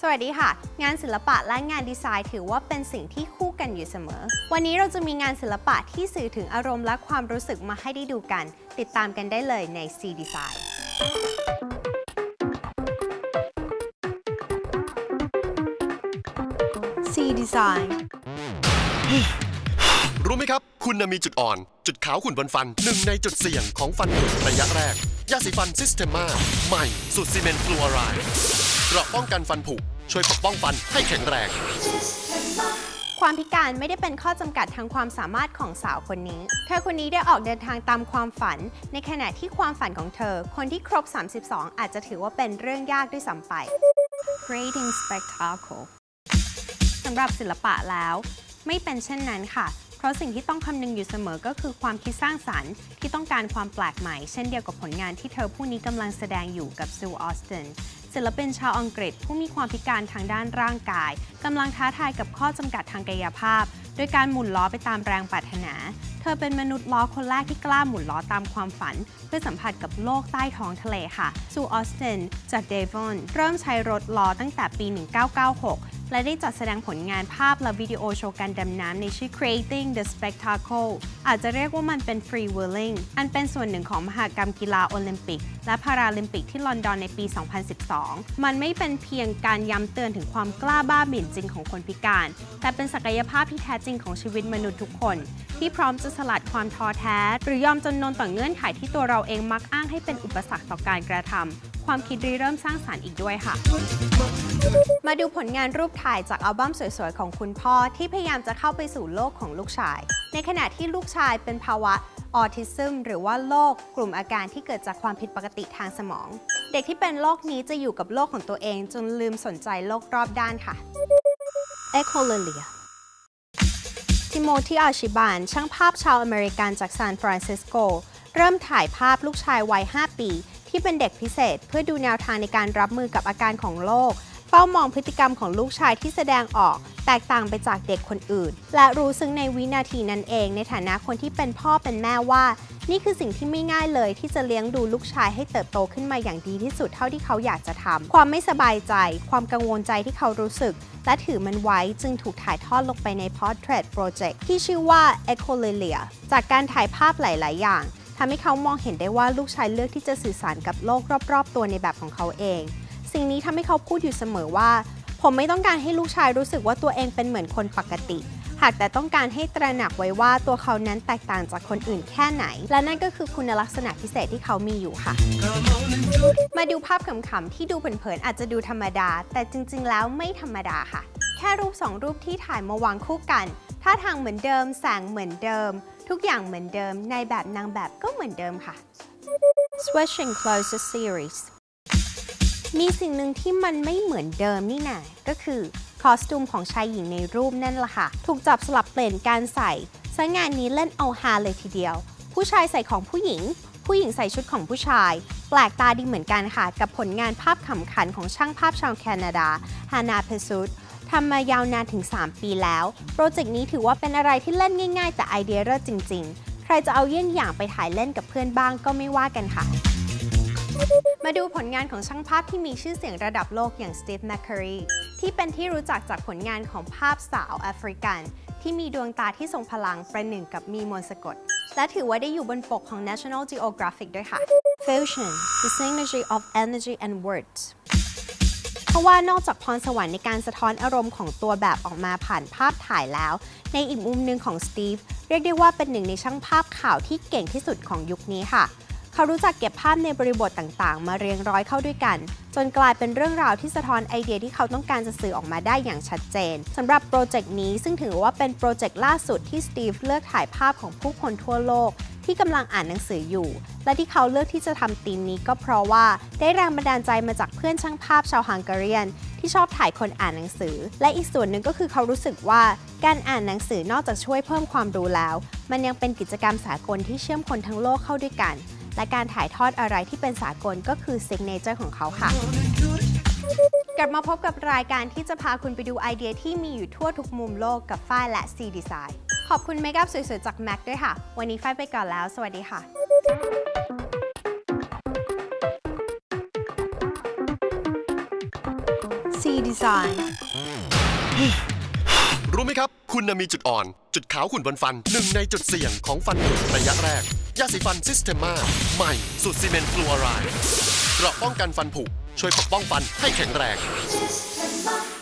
สวัสดีค่ะงานศิลปะและงานดีไซน์ถือว่าเป็นสิ่งที่คู่กันอยู่เสมอวันนี้เราจะมีงานศิลปะที่สื่อถึงอารมณ์และความรู้สึกมาให้ได้ดูกันติดตามกันได้เลยใน C Design C Design รู้ไหมครับคุณมีจุดอ่อนจุดขาวขุ่นบนฟันหนึ่งในจุดเสี่ยงของฟันผุระยะแรกยาสีฟันซิสเทมาใหม่สูตรซีเมนต์ฟลูออไรด์เกราะป้องกันฟันผุช่วยปกป้องฟันให้แข็งแรงความพิการไม่ได้เป็นข้อจำกัดทางความสามารถของสาวคนนี้เธอคนนี้ได้ออกเดินทางตามความฝันในขณะที่ความฝันของเธอคนที่ครบ32อาจจะถือว่าเป็นเรื่องยากด้วยซ้ำไป Creating Spectacle สำหรับศิลปะแล้วไม่เป็นเช่นนั้นค่ะเพราะสิ่งที่ต้องคำนึงอยู่เสมอก็คือความคิดสร้างสรรค์ที่ต้องการความแปลกใหม่เช่นเดียวกับผลงานที่เธอผู้นี้กำลังแสดงอยู่กับซูออสตินศิลปินชาวอังกฤษผู้มีความพิการทางด้านร่างกายกำลังท้าทายกับข้อจำกัดทางกายภาพโดยการหมุนล้อไปตามแรงปรารถนาเธอเป็นมนุษย์ล้อคนแรกที่กล้าหมุนล้อตามความฝันเพื่อสัมผัสกับโลกใต้ท้องทะเลค่ะซูออสตินจากเดวอนเริ่มใช้รถล้อตั้งแต่ปี 1996 และได้จัดแสดงผลงานภาพและวิดีโอโชว์การดำน้ำในชื่อ Creating the Spectacle อาจจะเรียกว่ามันเป็น Freewheeling อันเป็นส่วนหนึ่งของมหกรรมกีฬาโอลิมปิกและพาราลิมปิกที่ลอนดอนในปี 2012 มันไม่เป็นเพียงการย้ำเตือนถึงความกล้าบ้าบิ่นจริงของคนพิการแต่เป็นศักยภาพที่แท้จริงของชีวิตมนุษย์ทุกคนที่พร้อมจะสลัดความท้อแท้หรือยอมจำนนต่อเงื่อนไขที่ตัวเราเองมักอ้างให้เป็นอุปสรรคต่อการกระทำความคิดริเริ่มสร้างสรรค์อีกด้วยค่ะมาดูผลงานรูปถ่ายจากอัลบั้มสวยๆของคุณพ่อที่พยายามจะเข้าไปสู่โลกของลูกชายในขณะที่ลูกชายเป็นภาวะออทิซึมหรือว่าโรคกลุ่มอาการที่เกิดจากความผิดปกติทางสมองเด็กที่เป็นโรคนี้จะอยู่กับโลกของตัวเองจนลืมสนใจโลกรอบด้านค่ะ Echolalia ทิโมธี อาร์ชิบานช่างภาพชาวอเมริกันจากซานฟรานซิสโกเริ่มถ่ายภาพลูกชายวัย 5 ปีที่เป็นเด็กพิเศษเพื่อดูแนวทางในการรับมือกับอาการของโรคเฝ้ามองพฤติกรรมของลูกชายที่แสดงออกแตกต่างไปจากเด็กคนอื่นและรู้ซึ้งในวินาทีนั้นเองในฐานะคนที่เป็นพ่อเป็นแม่ว่านี่คือสิ่งที่ไม่ง่ายเลยที่จะเลี้ยงดูลูกชายให้เติบโตขึ้นมาอย่างดีที่สุดเท่าที่เขาอยากจะทำความไม่สบายใจความกังวลใจที่เขารู้สึกและถือมันไว้จึงถูกถ่ายทอดลงไปใน Portrait Project ที่ชื่อว่า Echolalia จากการถ่ายภาพหลายๆอย่างทำให้เขามองเห็นได้ว่าลูกชายเลือกที่จะสื่อสารกับโลกรอบๆตัวในแบบของเขาเองสิ่งนี้ทำให้เขาพูดอยู่เสมอว่าผมไม่ต้องการให้ลูกชายรู้สึกว่าตัวเองเป็นเหมือนคนปกติหากแต่ต้องการให้ตระหนักไว้ว่าตัวเขานั้นแตกต่างจากคนอื่นแค่ไหนและนั่นก็คือคุณลักษณะพิเศษที่เขามีอยู่ค่ะมาดูภาพขำๆที่ดูเผินๆอาจจะดูธรรมดาแต่จริงๆแล้วไม่ธรรมดาค่ะแค่รูป2รูปที่ถ่ายมาวางคู่กันท่าทางเหมือนเดิมแสงเหมือนเดิมทุกอย่างเหมือนเดิมในแบบนางแบบก็เหมือนเดิมค่ะ Switching Clothes Series มีสิ่งหนึ่งที่มันไม่เหมือนเดิมนี่นะก็คือคอสตูมของชายหญิงในรูปนั่นแหละค่ะถูกจับสลับเปลี่ยนการใส่ซะงานนี้เล่นเอาฮาเลยทีเดียวผู้ชายใส่ของผู้หญิงผู้หญิงใส่ชุดของผู้ชายแปลกตาดีเหมือนกันค่ะกับผลงานภาพขำขันของช่างภาพชาวแคนาดาฮานาเพซุตทำมายาวนานถึง3 ปีแล้วโปรเจกต์นี้ถือว่าเป็นอะไรที่เล่นง่ายๆแต่ไอเดียเลิศจริงๆใครจะเอาเยี่ยงอย่างไปถ่ายเล่นกับเพื่อนบ้างก็ไม่ว่ากันค่ะมาดูผลงานของช่างภาพที่มีชื่อเสียงระดับโลกอย่างสตีฟ แมคเคอรีที่เป็นที่รู้จักจากผลงานของภาพสาวแอฟริกันที่มีดวงตาที่ทรงพลังประหนึ่งกับมีมนต์สะกดและถือว่าได้อยู่บนปกของ National Geographic ด้วยค่ะ Fusion the synergy of energy and words เพราะว่านอกจากพรสวรรค์ในการสะท้อนอารมณ์ของตัวแบบออกมาผ่านภาพถ่ายแล้วในอีกมุมหนึ่งของสตีฟเรียกได้ว่าเป็นหนึ่งในช่างภาพข่าวที่เก่งที่สุดของยุคนี้ค่ะเขารู้จักเก็บภาพในบริบทต่างๆมาเรียงร้อยเข้าด้วยกันจนกลายเป็นเรื่องราวที่สะท้อนไอเดียที่เขาต้องการจะสื่อออกมาได้อย่างชัดเจนสำหรับโปรเจกต์นี้ซึ่งถือว่าเป็นโปรเจกต์ล่าสุดที่สตีฟเลือกถ่ายภาพของผู้คนทั่วโลกที่กำลังอ่านหนังสืออยู่และที่เขาเลือกที่จะทำธีมนี้ก็เพราะว่าได้แรงบันดาลใจมาจากเพื่อนช่างภาพชาวฮังการีที่ชอบถ่ายคนอ่านหนังสือและอีกส่วนหนึ่งก็คือเขารู้สึกว่าการอ่านหนังสือนอกจากช่วยเพิ่มความรู้แล้วมันยังเป็นกิจกรรมสากลที่เชื่อมคนทั้งโลกเข้าด้วยกันและการถ่ายทอดอะไรที่เป็นสากลก็คือซิกเนเจอร์ของเขาค่ะกลับมาพบกับรายการที่จะพาคุณไปดูไอเดียที่มีอยู่ทั่วทุกมุมโลกกับฝ้ายและ C Design ขอบคุณเมคอัพสวยๆจาก MAC ด้วยค่ะวันนี้ฝ้ายไปก่อนแล้วสวัสดีค่ะ C Design รู้ไหมครับ คุณมีจุดอ่อน จุดขาวขุ่นบนฟัน1ในจุดเสี่ยงของฟันผุระยะแรกยาสีฟันซิสเทมมาใหม่สูตรซีเมนต์ฟลูออไรด์เกราะป้องกันฟันผุช่วยปกป้องฟันให้แข็งแรง